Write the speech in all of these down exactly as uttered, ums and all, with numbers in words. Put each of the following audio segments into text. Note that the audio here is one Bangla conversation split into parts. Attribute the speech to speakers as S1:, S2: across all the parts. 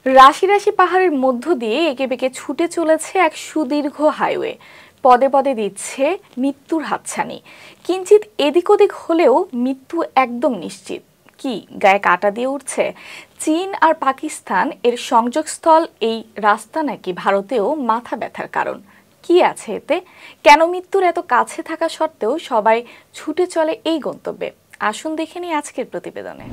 S1: রাশি রাশি পাহাড়ের মধ্য দিয়ে এঁকে বেঁকে ছুটে চলেছে এক সুদীর্ঘ হাইওয়ে। পদে পদে দিচ্ছে মৃত্যুর হাতছানি। কিঞ্চিত এদিক ওদিক হলেও মৃত্যু একদম নিশ্চিত। কি গায়ে কাটা দিয়ে উঠছে? চীন আর পাকিস্তান এর সংযোগস্থল এই রাস্তা নাকি ভারতেও মাথা ব্যথার কারণ? কি আছে এতে? কেন মৃত্যুর এত কাছে থাকা সত্ত্বেও সবাই ছুটে চলে এই গন্তব্যে? আসুন দেখে নিই আজকের প্রতিবেদনে।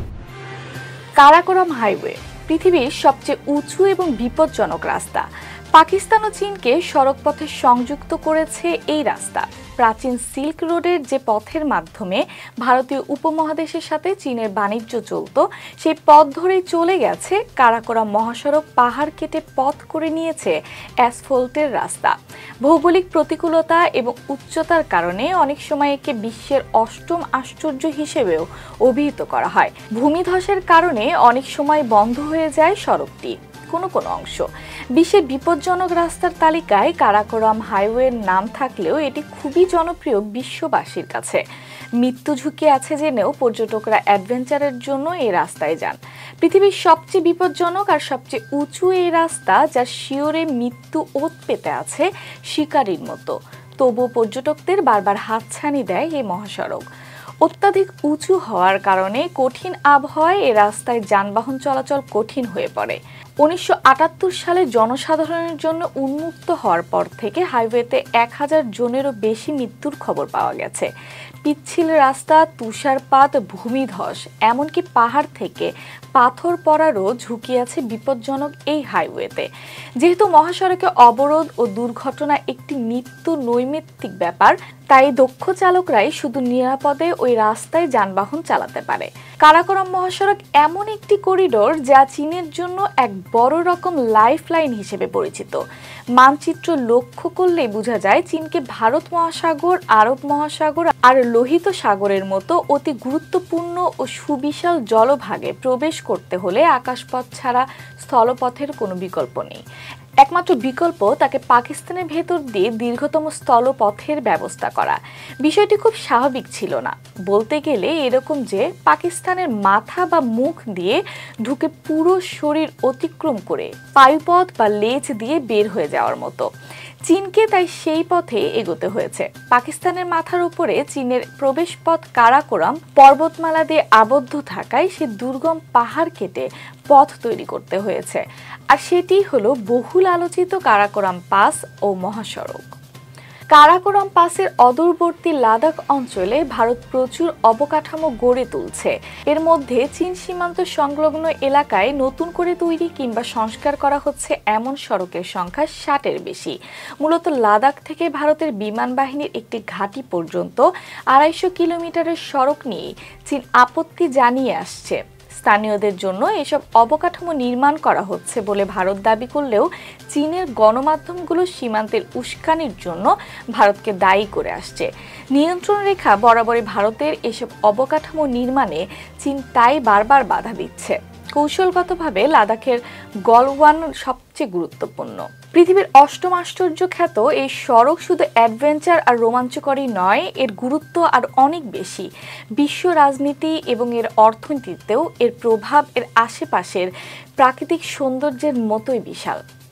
S1: কারাকোরাম হাইওয়ে পৃথিবীর সবচেয়ে উঁচু এবং বিপজ্জনক রাস্তা। পাকিস্তান ও চীনকে সড়কপথে সংযুক্ত করেছে এই রাস্তা। প্রাচীন সিল্ক রোডের যে পথের মাধ্যমে ভারতীয় উপমহাদেশের সাথে চীনের বাণিজ্য চলত, সেই পথ ধরেই চলে গেছে কারাকোরাম মহাসড়ক। পাহাড় কেটে পথ করে নিয়েছে অ্যাসফল্টের রাস্তা। ভৌগোলিক প্রতিকূলতা এবং উচ্চতার কারণে অনেক সময় একে বিশ্বের অষ্টম আশ্চর্য হিসেবেও অভিহিত করা হয়। ভূমিধসের কারণে অনেক সময় বন্ধ হয়ে যায় সড়কটি কোনো কোনো অংশ। বিশ্বের বিপজ্জনক রাস্তার তালিকায় কারাকোরাম হাইওয়ের নাম থাকলেও এটি খুবই জনপ্রিয় বিশ্ববাসীর কাছে। মৃত্যু ঝুঁকি আছে জেনেও পর্যটকরা অ্যাডভেঞ্চারের জন্য এই রাস্তায় যান। পৃথিবীর সবচেয়ে বিপজ্জনক আর সবচেয়ে উঁচু এই রাস্তা, যার শিওরে মৃত্যু ওত পেতে আছে শিকারির মতো, তবুও পর্যটকদের বারবার হাতছানি দেয় এই মহাসড়ক। অত্যাধিক উঁচু হওয়ার কারণে কঠিন আবহাওয়ায় এ রাস্তায় যানবাহন চলাচল কঠিন হয়ে পড়ে। উনিশশো আটাত্তর সালে জনসাধারণের জন্য উন্মুক্ত হওয়ার পর থেকে হাইওয়েতে এক হাজার জনেরও বেশি মৃত্যুর খবর পাওয়া গেছে। পিচ্ছিল রাস্তা, তুষারপাত, ভূমিধস, এমনকি পাহাড় থেকে পাথর পড়ারও ঝুঁকি আছে বিপজ্জনক এই হাইওয়েতে। যেহেতু মহাসড়কে অবরোধ ও দুর্ঘটনা একটি নিত্য নৈমিত্তিক ব্যাপার, তাই দক্ষ চালকরাই শুধু নিরাপদে ওই রাস্তায় যানবাহন চালাতে পারে। কারাকোরাম মহাসড়ক এমন একটি করিডোর যা চীনের জন্য এক বড় রকম লাইফ লাইন হিসেবে পরিচিত। মানচিত্র লক্ষ্য করলেই বোঝা যায় চীনকে ভারত মহাসাগর, আরব মহাসাগর আর লোহিত সাগরের মতো অতি গুরুত্বপূর্ণ ও সুবিশাল জলভাগে প্রবেশ করতে হলে আকাশপথ ছাড়া স্থলপথের কোনো বিকল্প নেই। একমাত্র বিকল্প তাকে পাকিস্তানের ভেতর দিয়ে দীর্ঘতম স্থলপথের ব্যবস্থা করা। বিষয়টি খুব স্বাভাবিক ছিল না। বলতে গেলে এরকম যে পাকিস্তানের মাথা বা মুখ দিয়ে ঢুকে পুরো শরীর অতিক্রম করে পায়ুপথ বা লেজ দিয়ে বের হয়ে যাওয়ার মতো। চীনকে তাই সেই পথে এগোতে হয়েছে। পাকিস্তানের মাথার উপরে চীনের প্রবেশপথ কারাকোরাম পর্বতমালা দিয়ে আবদ্ধ থাকায় সে দুর্গম পাহাড় কেটে পথ তৈরি করতে হয়েছে। আর সেটি হলো বহুল আলোচিত কারাকোরাম পাস ও মহাসড়ক। কারাকোরাম পাসের অদূরবর্তী লাদাখ অঞ্চলে ভারত প্রচুর অবকাঠামো গড়ে তুলছে। এর মধ্যে চীন সীমান্ত সংলগ্ন এলাকায় নতুন করে তৈরি কিংবা সংস্কার করা হচ্ছে এমন সড়কের সংখ্যা ষাটের বেশি। মূলত লাদাখ থেকে ভারতের বিমান বাহিনীর একটি ঘাঁটি পর্যন্ত আড়াইশো কিলোমিটারের সড়ক নিয়ে চীন আপত্তি জানিয়ে আসছে। স্থানীয়দের জন্য এসব অবকাঠামো নির্মাণ করা হচ্ছে বলে ভারত দাবি করলেও চীনের গণমাধ্যমগুলো সীমান্তের উস্কানির জন্য ভারতকে দায়ী করে আসছে। নিয়ন্ত্রণ রেখা বরাবরই ভারতের এসব অবকাঠামো নির্মাণে চীন তাই বারবার বাধা দিচ্ছে। কৌশলগতভাবে লাদাখের গলওয়ান সবচেয়ে গুরুত্বপূর্ণ। পৃথিবীর অষ্টম আশ্চর্য খ্যাত এই সড়ক শুধু অ্যাডভেঞ্চার আর রোমাঞ্চকরই নয়, এর গুরুত্ব আর অনেক বেশি। বিশ্ব রাজনীতি এবং এর অর্থনীতিতেও এর প্রভাব এর আশেপাশের প্রাকৃতিক সৌন্দর্যের মতোই বিশাল।